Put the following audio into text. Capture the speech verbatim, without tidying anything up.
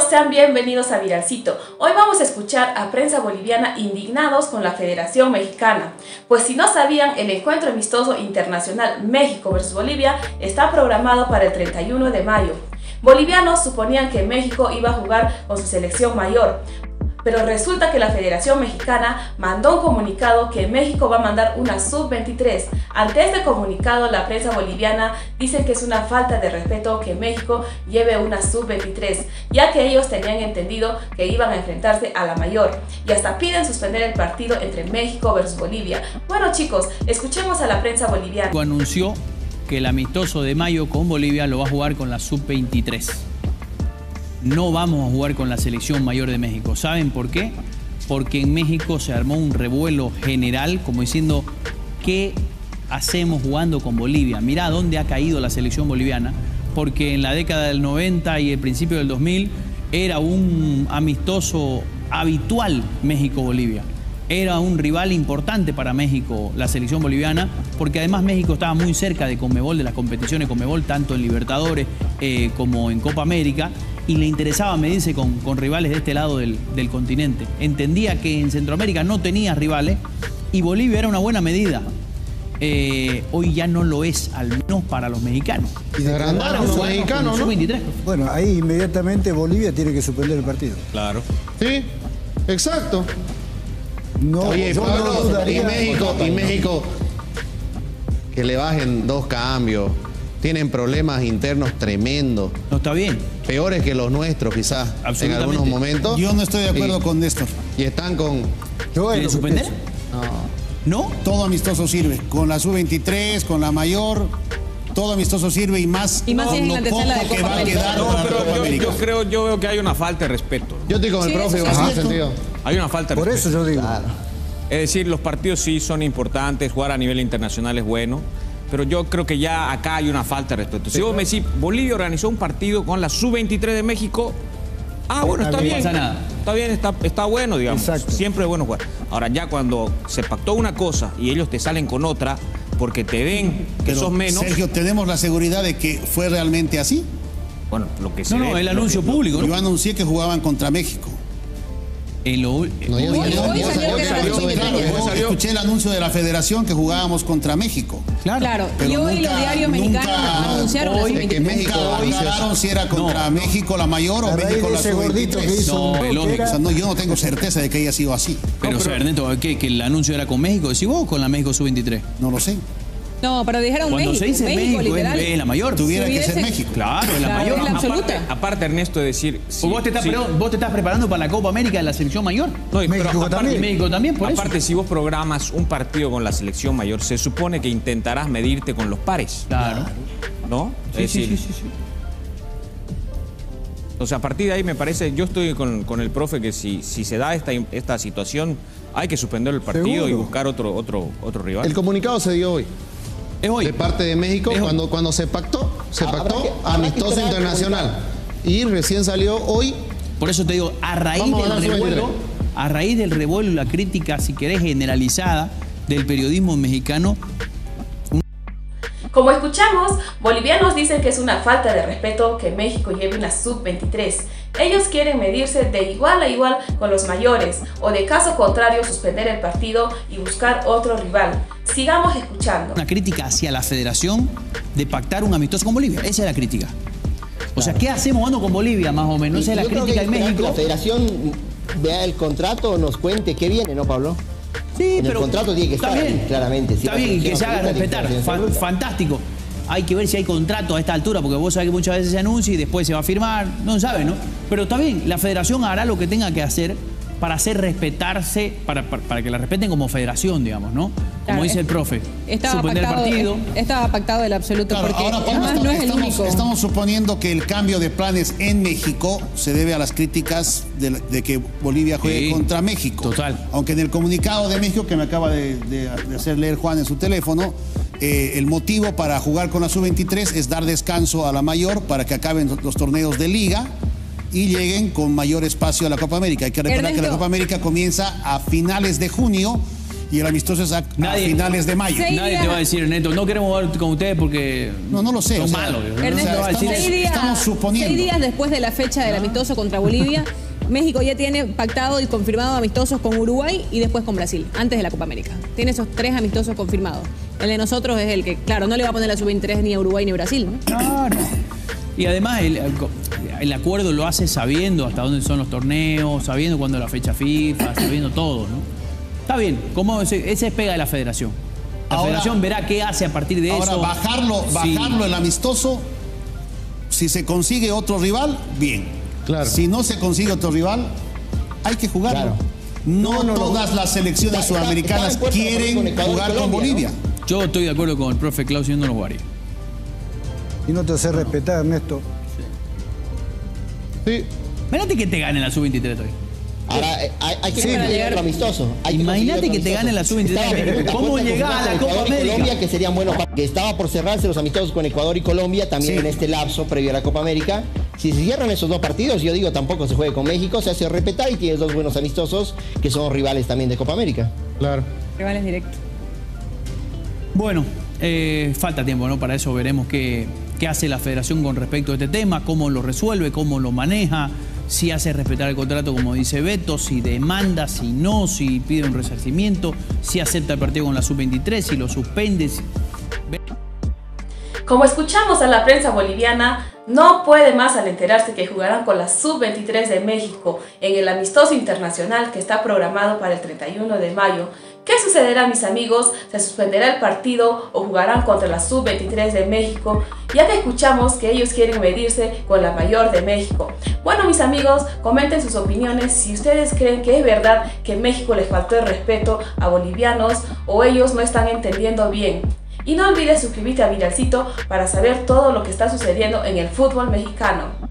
sean bienvenidos a Viralcito. Hoy vamos a escuchar a prensa boliviana indignados con la Federación Mexicana. Pues si no sabían, el encuentro amistoso internacional México versus Bolivia está programado para el treinta y uno de mayo. Bolivianos suponían que México iba a jugar con su selección mayor, pero resulta que la Federación Mexicana mandó un comunicado que México va a mandar una sub veintitrés. Ante este comunicado, la prensa boliviana dice que es una falta de respeto que México lleve una sub veintitrés, ya que ellos tenían entendido que iban a enfrentarse a la mayor, y hasta piden suspender el partido entre México versus Bolivia. Bueno chicos, escuchemos a la prensa boliviana. Anunció que el amistoso de mayo con Bolivia lo va a jugar con la sub veintitrés. No vamos a jugar con la selección mayor de México. ¿Saben por qué? Porque en México se armó un revuelo general, como diciendo, ¿qué hacemos jugando con Bolivia? Mirá dónde ha caído la selección boliviana, porque en la década del noventa y el principio del dos mil era un amistoso habitual México-Bolivia. Era un rival importante para México, la selección boliviana, porque además México estaba muy cerca de Conmebol, de las competiciones Conmebol, tanto en Libertadores eh, como en Copa América, y le interesaba medirse con, con rivales de este lado del, del continente. Entendía que en Centroamérica no tenía rivales y Bolivia era una buena medida. Eh, hoy ya no lo es, al menos para los mexicanos. Y de agrandaron los mexicanos, ¿no? veintitrés. Bueno, ahí inmediatamente Bolivia tiene que suspender el partido. Claro. Sí, exacto. No, Oye, yo Pablo, no dudaría. y México, y México, que le bajen dos cambios. Tienen problemas internos tremendos. No está bien. Peores que los nuestros, quizás, en algunos momentos. Yo no estoy de acuerdo y, con Néstor. Y están con... ¿Quieren suspender? No. ¿No? Todo amistoso sirve. Con la sub veintitrés, con la mayor, todo amistoso sirve y más y más con en lo la antesala de poco que Copa va a América. quedar No, para la pero Copa yo, América. yo creo, yo veo que hay una falta de respeto. Yo estoy con el Sí, profe eso en es ese cierto. sentido. Hay una falta de Por respeto. eso yo digo. Claro. Es decir, los partidos sí son importantes, jugar a nivel internacional es bueno, pero yo creo que ya acá hay una falta de respeto. Si vos me decís, Bolivia organizó un partido con la sub veintitrés de México, ah, bueno, está No bien. pasa nada. Está bien, está, está bueno, digamos. Exacto. Siempre es bueno jugar. Ahora, ya cuando se pactó una cosa y ellos te salen con otra, porque te ven que Pero, sos menos, Sergio, ¿tenemos la seguridad de que fue realmente así? bueno, lo que se No, ve, no, el lo anuncio que- lo- público, Yo ¿no? anuncié que jugaban contra México. En lo, No, ya Hoy- salió, hoy ya salió salió que que era salió la sub Claro, veintitrés. yo salió. escuché el anuncio de la federación que jugábamos contra México. Claro. Claro, Pero y hoy nunca- los diarios nunca- mexicanos anunciaron la hoy sub es que veintitrés. México Nunca anunció eso. aclararon si era contra México la mayor o A raíz México de la ese sub gordito que veintitrés. hizo No, un es gol, lógico. que O era- sea, no, yo no tengo certeza de que haya sido así. Pero, No, o sea, pero- Ernesto, ¿qué, ¿que el anuncio era con México? ¿Decís vos o con la México sub veintitrés? No lo sé. No, pero dijeron Cuando México, se dice México, literal. es, es la mayor. Tuviera Si que ser hubiese- México. Claro, es la Claro, mayor. es la absoluta. Aparte, aparte, Ernesto, de decir... ¿O sí, vos, te estás, sí. perdón, vos te estás preparando para la Copa América de la selección mayor? No, y- pero México aparte- también. Y México también, por Aparte, eso. si vos programas un partido con la selección mayor, se supone que intentarás medirte con los pares, Claro. ¿no? Sí, es sí, decir, sí, sí, sí. o sea, a partir de ahí me parece, yo estoy con, con el profe que si, si se da esta, esta situación, hay que suspender el partido Seguro. y buscar otro, otro, otro rival. El comunicado se dio hoy. Es hoy. De parte de México, Es hoy. cuando, cuando se pactó, se Habrá pactó que- habrá que amistoso esperar el internacional. Y recién salió hoy. Por eso te digo, a raíz Vamos a del dar su revuelo, veintitrés. a raíz del revuelo y la crítica, si querés, generalizada del periodismo mexicano. Como escuchamos, bolivianos dicen que es una falta de respeto que México lleve una sub veintitrés. Ellos quieren medirse de igual a igual con los mayores, o de caso contrario suspender el partido y buscar otro rival. Sigamos escuchando. Una crítica hacia la federación de pactar un amistoso con Bolivia. Esa es la crítica. O sea, ¿qué hacemos jugando con Bolivia, más o menos? Esa es la Yo creo que crítica hay en que esperar que México. la federación vea el contrato, nos cuente qué viene, ¿no, Pablo? Sí, En el contrato tiene que está estar, bien, claramente. Si Está la bien, y que selección se haga absoluta, tiene que respetar. ser la Fan- selección fantástico. Hay que ver si hay contrato a esta altura, porque vos sabés que muchas veces se anuncia y después se va a firmar. No se sabe, ¿no? Pero está bien, la federación hará lo que tenga que hacer para hacer respetarse, para, para, para que la respeten como federación, digamos, ¿no? Como Claro, dice es- el profe. Estaba Suspender el pactado, partido. estaba pactado el absoluto, Claro, porque ahora Pablo, además no es el estamos, único. estamos suponiendo que el cambio de planes en México se debe a las críticas de, la- de que Bolivia juegue Sí, contra México. total. Aunque en el comunicado de México que me acaba de, de- de hacer leer Juan en su teléfono, eh, el motivo para jugar con la sub veintitrés es dar descanso a la mayor para que acaben los torneos de liga y lleguen con mayor espacio a la Copa América. Hay que recordar que la Ernesto. Copa América comienza a finales de junio y el amistoso es a, Nadie- a finales de mayo. Seis Nadie días- te va a decir, Neto, no queremos jugar con ustedes porque No, no lo sé. son o sea, malos. ¿no? Ernesto, No te va a decir estamos- seis días, estamos suponiendo. seis días después de la fecha del amistoso contra Bolivia, México ya tiene pactado y confirmado amistosos con Uruguay y después con Brasil, antes de la Copa América. Tiene esos tres amistosos confirmados. El de nosotros es el que, claro, no le va a poner la sub veintitrés ni a Uruguay ni a Brasil, ¿no? Claro. Y además el, el acuerdo lo hace sabiendo hasta dónde son los torneos, sabiendo cuándo es la fecha FIFA, sabiendo todo, ¿no? Está bien, como ese, ese es pega de la federación. La Ahora- federación verá qué hace a partir de Ahora, eso. bajarlo, Sí. bajarlo el amistoso, si se consigue otro rival, bien. Claro. Si no se consigue otro rival, hay que jugarlo. Claro. No, No, no, no. todas las selecciones Está- está- sudamericanas está en puerta quieren con Ecuador y jugar con Colombia, Bolivia. Yo estoy de acuerdo con el profe Klaus y no lo jugaría. Y no te hace respetar, Ernesto. Sí. Imagínate que te gane la sub veintitrés hoy. Ahora, eh, hay, hay que Sí, para conseguir llegar- otro amistoso. Hay que Imagínate conseguir que otro te gane la amistoso. sub veintitrés. Estaba en punta, ¿Cómo punta de llegás a la confirmar con Copa Ecuador y América? Colombia, que serían buenos para- que estaba por cerrarse los amistosos con Ecuador y Colombia también Sí. en este lapso previo a la Copa América. Si se cierran esos dos partidos, yo digo tampoco se juegue con México, se hace respetar y tienes dos buenos amistosos que son rivales también de Copa América. Claro. Rivales directos. Bueno, eh, falta tiempo, ¿no? Para eso veremos qué, qué hace la federación con respecto a este tema, cómo lo resuelve, cómo lo maneja, si hace respetar el contrato como dice Beto, si demanda, si no, si pide un resarcimiento, si acepta el partido con la sub veintitrés, si lo suspende. si- Como escuchamos a la prensa boliviana, no puede más al enterarse que jugarán con la sub veintitrés de México en el amistoso internacional que está programado para el treinta y uno de mayo. ¿Qué sucederá, mis amigos? ¿Se suspenderá el partido o jugarán contra la sub veintitrés de México? Ya que escuchamos que ellos quieren medirse con la mayor de México. Bueno, mis amigos, comenten sus opiniones si ustedes creen que es verdad que México les faltó el respeto a bolivianos o ellos no están entendiendo bien. Y no olvides suscribirte a Viralcito para saber todo lo que está sucediendo en el fútbol mexicano.